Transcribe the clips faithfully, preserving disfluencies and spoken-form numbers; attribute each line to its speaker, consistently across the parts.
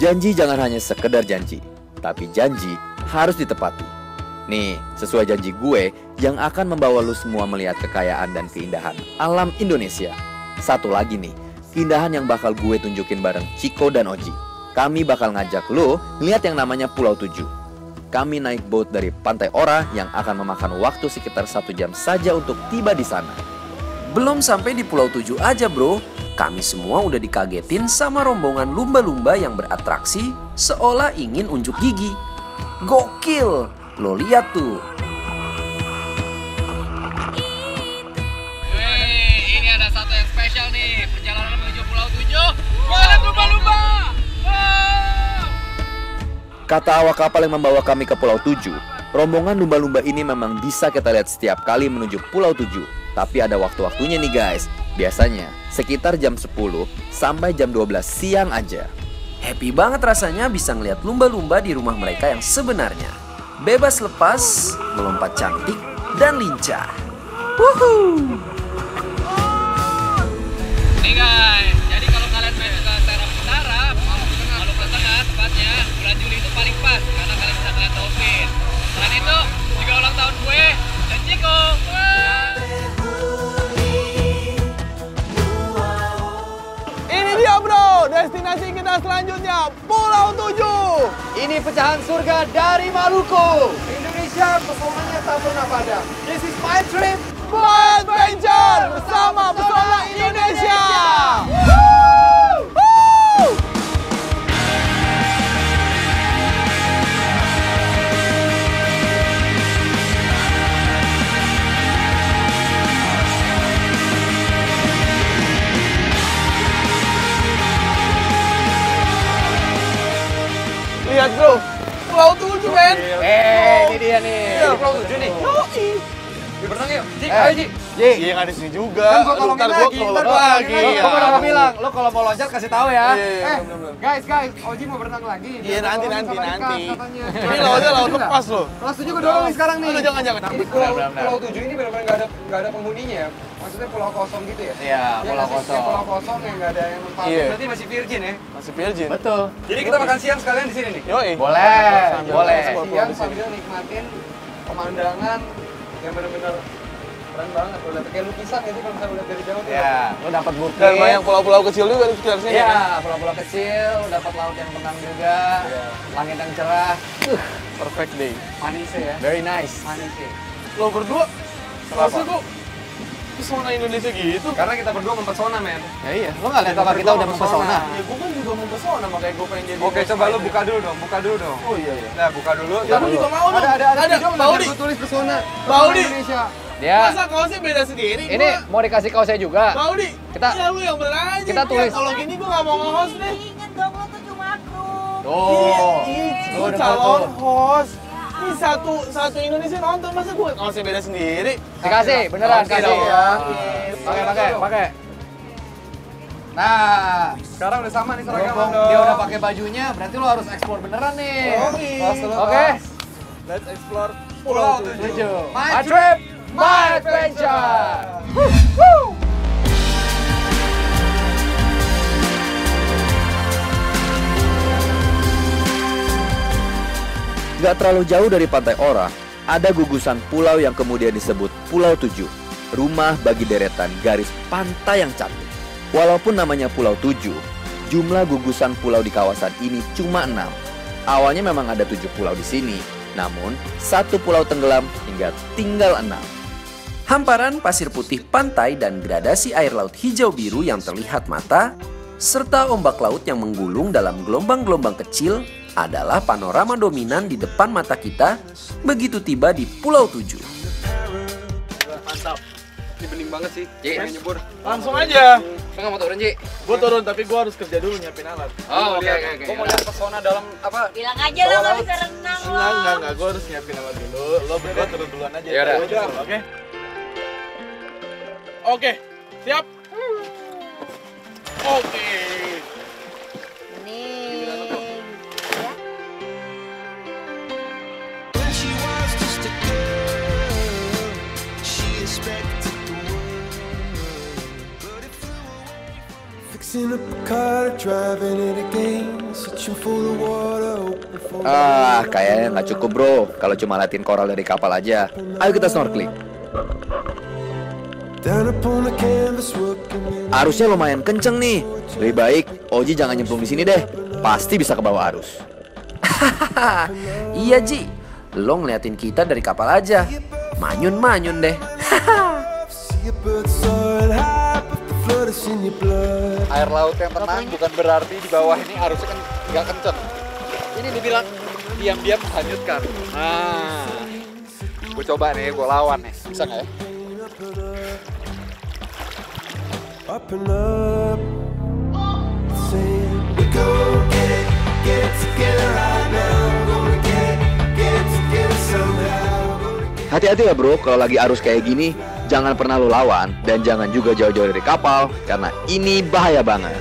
Speaker 1: Janji jangan hanya sekedar janji, tapi janji harus ditepati. Nih, sesuai janji gue yang akan membawa lu semua melihat kekayaan dan keindahan alam Indonesia. Satu lagi nih, keindahan yang bakal gue tunjukin bareng Ciko dan Oji. Kami bakal ngajak lu ngeliat yang namanya Pulau Tujuh. Kami naik boat dari Pantai Ora yang akan memakan waktu sekitar satu jam saja untuk tiba di sana.
Speaker 2: Belum sampai di Pulau Tujuh aja bro, kami semua udah dikagetin sama rombongan lumba-lumba yang beratraksi seolah ingin unjuk gigi. Gokil, lo lihat tuh.
Speaker 3: Hei, ini ada satu yang spesial nih, perjalanan menuju Pulau Tujuh. Lihat lumba-lumba! Wow!
Speaker 1: Kata awak kapal yang membawa kami ke Pulau Tujuh, rombongan lumba-lumba ini memang bisa kita lihat setiap kali menuju Pulau Tujuh. Tapi ada waktu-waktunya nih guys. Biasanya sekitar jam sepuluh sampai jam dua belas siang aja.
Speaker 2: Happy banget rasanya bisa ngeliat lumba-lumba di rumah mereka yang sebenarnya. Bebas lepas, melompat cantik, dan lincah. Woohoo!
Speaker 3: Nih guys, jadi kalau kalian main ke Terong Utara, Maluku Tengah tepatnya, bulan Juli itu paling pas karena kalian bisa ngeliat dolphin. Selain itu, juga ulang tahun gue dan Ciko.
Speaker 4: Ini dia bro, destinasi kita selanjutnya, Pulau Tujuh.
Speaker 5: Ini pecahan surga dari Maluku. Indonesia pesonanya tak pernah padam. This is my trip.
Speaker 4: My Adventure bersama pesona Indonesia. Lihat bro, Pulau Tujuh men.
Speaker 5: Eh, ini dia nih.
Speaker 4: Iya,
Speaker 5: Ini Pulau Tujuh nih.
Speaker 4: Yoi.
Speaker 5: Di berenang yuk. Ji,
Speaker 4: Eh,
Speaker 5: ayo Ji.
Speaker 4: Ji, iya nggak di sini juga.
Speaker 5: Kan gua
Speaker 4: Aduh,
Speaker 5: tolongin
Speaker 4: ntar gua
Speaker 5: lagi,
Speaker 4: kalau
Speaker 5: ntar gua
Speaker 4: lagi.
Speaker 5: tolongin lagi. Gua udah bilang, lo kalau mau loncat kasih tahu ya.
Speaker 4: Iya, iya,
Speaker 5: Eh,
Speaker 4: bener-bener.
Speaker 5: guys, guys, Oji mau berenang lagi.
Speaker 4: Iya, nanti, nanti, nanti.
Speaker 5: Ini
Speaker 4: Ini lautnya laut lepas loh.
Speaker 5: Kelas tujuh gue dorong nih sekarang nih.
Speaker 4: Aduh, jangan, jangan.
Speaker 5: Jadi Pulau, Pulau Tujuh ini benar-benar nggak ada nggak ada penghuninya ya. Maksudnya pulau kosong gitu ya?
Speaker 6: Iya,
Speaker 5: Ya,
Speaker 6: pulau
Speaker 5: nggak sih?
Speaker 6: kosong.
Speaker 5: Kayak pulau kosong yang nggak ada yang tempat.
Speaker 4: Iya.
Speaker 5: Berarti masih virgin ya?
Speaker 4: Masih virgin.
Speaker 6: Betul.
Speaker 5: Jadi kita makan siang sekalian di sini nih.
Speaker 4: Yoi.
Speaker 6: Boleh,
Speaker 4: Sambil
Speaker 6: boleh.
Speaker 4: ekspor pulau
Speaker 5: Siang
Speaker 4: di sini.
Speaker 5: sambil nikmatin pemandangan yang benar-benar keren banget. Udah kayak lukisan gitu kalau misalnya udah dari jauh tuh.
Speaker 6: Ya, lo dapat bukit.
Speaker 4: Dan banyak pulau-pulau kecil juga di sekitar sini.
Speaker 6: Iya,
Speaker 4: kan?
Speaker 6: pulau-pulau kecil, dapat laut yang tenang juga, langit yang cerah. Uh,
Speaker 4: Perfect day.
Speaker 5: Manis ya.
Speaker 6: very nice.
Speaker 5: Manis ya.
Speaker 4: Lo berdua, masa kok pesona Indonesia gitu?
Speaker 5: Karena kita berdua mempesona, men.
Speaker 6: Ya iya, lo nggak lihat apa kita udah mempesona.
Speaker 4: Ya gue kan juga mempesona, makanya gue pengen jadi
Speaker 5: Oke,
Speaker 4: host
Speaker 5: coba lu
Speaker 4: aja.
Speaker 5: buka dulu dong, buka dulu dong.
Speaker 4: Oh iya iya.
Speaker 5: Nah, buka dulu.
Speaker 4: Ya gue juga mau dong.
Speaker 5: Ada, ada, ada,
Speaker 4: Ada,
Speaker 5: video
Speaker 4: mau
Speaker 5: nggak?
Speaker 4: di.
Speaker 5: Gua tulis pesona.
Speaker 4: Bau di.
Speaker 5: Indonesia.
Speaker 6: Dia,
Speaker 4: Masa kaosnya beda sendiri?
Speaker 6: ini mau dikasih kaosnya juga.
Speaker 4: Mau di.
Speaker 6: Kita-
Speaker 4: Ya lu yang bener aja.
Speaker 6: kita
Speaker 4: Ya,
Speaker 6: tulis.
Speaker 4: kalau gini gue nggak mau nge-host nih.
Speaker 7: Ingin dong lo tuh cuma grup.
Speaker 6: Tuh,
Speaker 4: Gue
Speaker 6: Tuh, udah
Speaker 4: calon
Speaker 6: tuh.
Speaker 4: host. Ini satu satu Indonesia nonton, masa gue kaosnya beda sendiri?
Speaker 6: Dikasih, beneran
Speaker 4: Oke
Speaker 6: kasih.
Speaker 4: dong, ya.
Speaker 6: Pakai, pakai, pakai. Nah,
Speaker 5: Sekarang udah sama nih seragam
Speaker 6: berhubung
Speaker 5: dong.
Speaker 6: dia udah pakai bajunya, berarti lo harus explore beneran nih.
Speaker 4: Oke.
Speaker 6: Oke,
Speaker 4: Let's explore
Speaker 5: Pulau
Speaker 4: Pulau
Speaker 5: Tujuh.
Speaker 6: tujuh.
Speaker 5: My
Speaker 6: My trip, my adventure.
Speaker 1: Gak terlalu jauh dari Pantai Ora, ada gugusan pulau yang kemudian disebut Pulau Tujuh, rumah bagi deretan garis pantai yang cantik. Walaupun namanya Pulau Tujuh, jumlah gugusan pulau di kawasan ini cuma enam. Awalnya memang ada tujuh pulau di sini, namun satu pulau tenggelam hingga tinggal enam.
Speaker 2: Hamparan pasir putih pantai dan gradasi air laut hijau biru yang terlihat mata, serta ombak laut yang menggulung dalam gelombang-gelombang kecil adalah panorama dominan di depan mata kita begitu tiba di Pulau Tujuh.
Speaker 4: Mantap.
Speaker 5: Ini bening banget sih.
Speaker 6: Ji.
Speaker 5: Pengen nyebur.
Speaker 4: Langsung aja.
Speaker 6: Lo nggak mau turun, Ji?
Speaker 4: Gue turun tapi gue harus kerja dulu nyiapin alat.
Speaker 6: Oh, oke,
Speaker 5: Lihat,
Speaker 6: oke, oke.
Speaker 5: Gua mau lihat pesona dalam apa?
Speaker 7: Bilang aja lo nggak bisa renang lo.
Speaker 4: Enggak, enggak, enggak. Gue harus nyiapin alat dulu. Lo berdua turun duluan aja.
Speaker 6: Yaudah.
Speaker 4: Gua nyusul, Oke. Oke. Siap. Oke.
Speaker 7: Nih. Ya.
Speaker 1: Ah, kayaknya nggak cukup bro kalau cuma latihan koral dari kapal aja. Ayo kita snorkeling. Arusnya lumayan kenceng nih. Lebih baik Oji jangan nyemplung di sini deh. Pasti bisa ke bawah arus.
Speaker 2: Iya Ji, lo ngeliatin kita dari kapal aja. Manyun-manyun deh.
Speaker 5: Air laut yang tenang bukan berarti di bawah ini arusnya kan nggak kenceng. Ini dibilang diam-diam menghanyutkan. Nah, gue coba nih, gue lawan nih. Bisa nggak ya?
Speaker 1: Hati-hati ya bro, kalau lagi arus kayak gini, jangan pernah lo lawan dan jangan juga jauh-jauh dari kapal karena ini bahaya banget.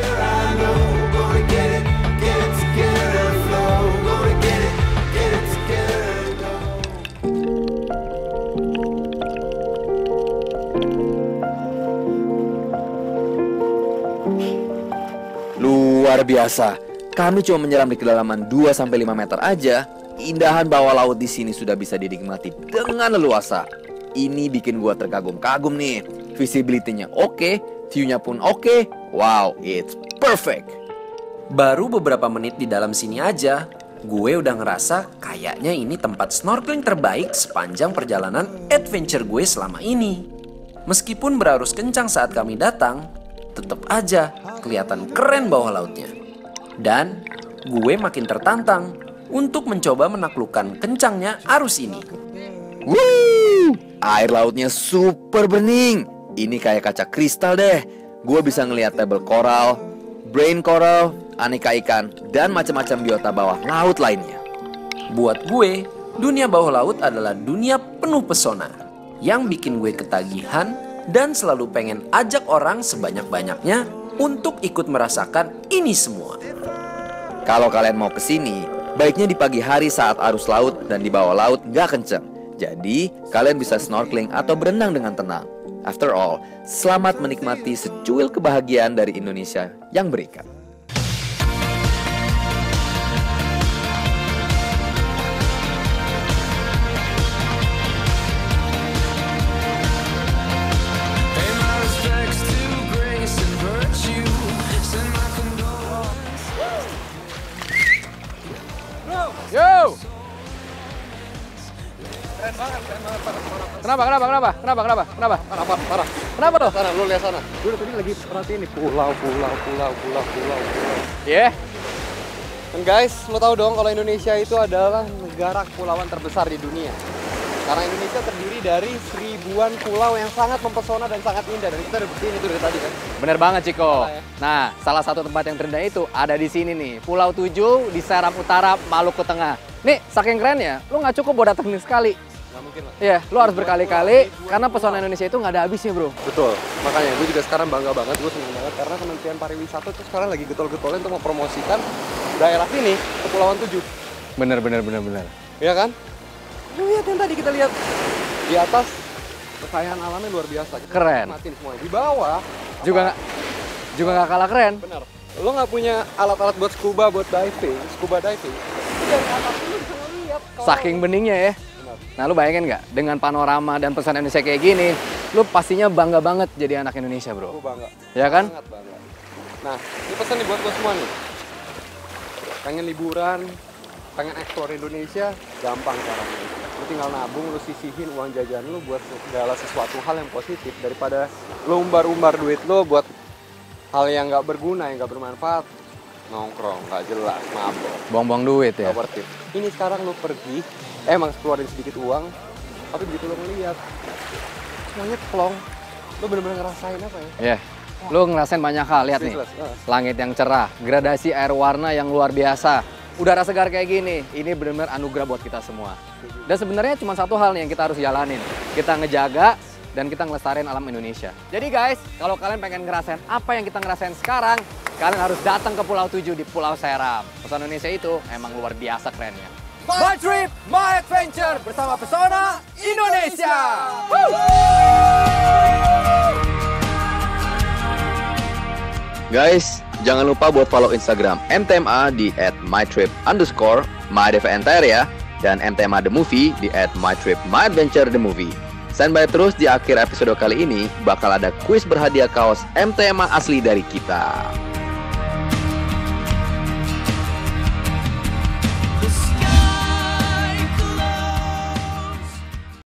Speaker 1: Luar biasa. Kami cuma menyelam di kedalaman dua sampai lima meter aja. Keindahan bawah laut di sini sudah bisa dinikmati dengan leluasa. Ini bikin gua terkagum-kagum nih. Visibility-nya oke, view-nya pun oke. Wow, it's perfect.
Speaker 2: Baru beberapa menit di dalam sini aja, gue udah ngerasa kayaknya ini tempat snorkeling terbaik sepanjang perjalanan adventure gue selama ini. Meskipun berarus kencang saat kami datang, tetap aja kelihatan keren bawah lautnya. Dan gue makin tertantang untuk mencoba menaklukkan kencangnya arus ini.
Speaker 1: Wuh, air lautnya super bening. Ini kayak kaca kristal deh. Gue bisa ngelihat tabel koral, brain coral, aneka ikan, dan macam-macam biota bawah laut lainnya.
Speaker 2: Buat gue, dunia bawah laut adalah dunia penuh pesona yang bikin gue ketagihan dan selalu pengen ajak orang sebanyak-banyaknya untuk ikut merasakan ini semua.
Speaker 1: Kalau kalian mau kesini, baiknya di pagi hari saat arus laut dan di bawah laut nggak kenceng. Jadi, kalian bisa snorkeling atau berenang dengan tenang. After all, selamat menikmati secuil kebahagiaan dari Indonesia yang berikan.
Speaker 6: Yo! Keren banget, keren banget. Kenapa, kenapa, kenapa, kenapa, kenapa, kenapa?
Speaker 5: Parah, parah.
Speaker 6: Kenapa tuh?
Speaker 5: Sana, lu lihat sana. Gue tadi lagi perhatiin nih pulau, pulau, pulau, pulau, pulau, pulau.
Speaker 6: Yeah.
Speaker 5: Dan guys, lo tau dong kalau Indonesia itu adalah negara kepulauan terbesar di dunia. Karena Indonesia terdiri dari seribuan pulau yang sangat mempesona dan sangat indah. Dan kita udah buktiin itu dari tadi kan.
Speaker 6: Bener banget Ciko.
Speaker 5: Salah ya?
Speaker 6: Nah, salah satu tempat yang terindah itu ada di sini nih. Pulau Tujuh di Seram Utara, Maluku Tengah. Nih, saking kerennya, lu nggak cukup buat datang sekali.
Speaker 5: Nggak mungkin lah.
Speaker 6: Iya, lu harus berkali-kali karena pesona Indonesia itu nggak ada habisnya, bro.
Speaker 5: Betul. Makanya gue juga sekarang bangga banget, gue senang banget karena Kementerian Pariwisata tuh sekarang lagi getol-getolnya untuk mempromosikan daerah ini, Kepulauan Tujuh.
Speaker 6: Bener, bener, bener, bener.
Speaker 5: Iya kan? Lu lihat yang tadi kita lihat di atas kekayaan alamnya luar biasa. Kita
Speaker 6: Keren.
Speaker 5: nikmatin semuanya. Di bawah
Speaker 6: Juga nggak juga nggak kalah keren.
Speaker 5: benar. Lo nggak punya alat-alat buat scuba, buat diving, scuba diving. Dari atas lu bisa ngeliat. kalau-
Speaker 6: Saking beningnya ya.
Speaker 5: Benar.
Speaker 6: Nah, lu bayangin nggak dengan panorama dan pesona Indonesia kayak gini, lu pastinya bangga banget jadi anak Indonesia, bro.
Speaker 5: Gue bangga.
Speaker 6: Ya kan?
Speaker 5: Sangat bangga. Nah, ini pesan nih buat lo semua nih. Pengen liburan, pengen eksplor Indonesia, gampang caranya. Lu tinggal nabung, lu sisihin uang jajan lu buat segala sesuatu hal yang positif daripada lu umbar-umbar duit lu buat hal yang nggak berguna, yang nggak bermanfaat, nongkrong, nggak jelas, mabok,
Speaker 6: Buang-buang duit ya.
Speaker 5: nggak worth it. Ini sekarang lu pergi, eh, emang keluarin sedikit uang, tapi begitu lu ngeliat semuanya plong, lu bener-bener ngerasain apa ya?
Speaker 6: Iya. Lu ngerasain banyak hal, lihat nih.
Speaker 5: Speechless, ah.
Speaker 6: Langit yang cerah, gradasi air warna yang luar biasa. Udara segar kayak gini, ini benar-benar anugerah buat kita semua. Dan sebenarnya cuma satu hal nih yang kita harus jalanin. Kita ngejaga dan kita ngelestariin alam Indonesia. Jadi guys, kalau kalian pengen ngerasain apa yang kita ngerasain sekarang, kalian harus datang ke Pulau Tujuh di Pulau Seram. Pesona Indonesia itu emang luar biasa kerennya. My Trip, My Adventure bersama Pesona Indonesia. Woo!
Speaker 1: Guys, jangan lupa buat follow Instagram M T M A di at mytrip underscore mydvntr ya, dan M T M A The Movie di at mytrip myadventure the movie. Standby terus, di akhir episode kali ini bakal ada kuis berhadiah kaos M T M A asli dari kita.